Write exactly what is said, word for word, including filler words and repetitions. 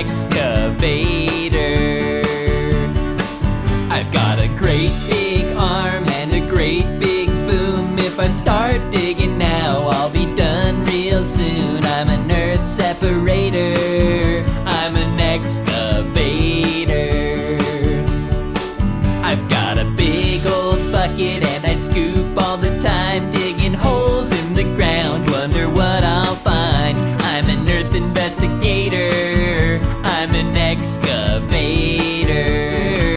excavator. I've got a great big arm and a great big boom. If I start digging now, I'll be done real soon. I'm an earth separator.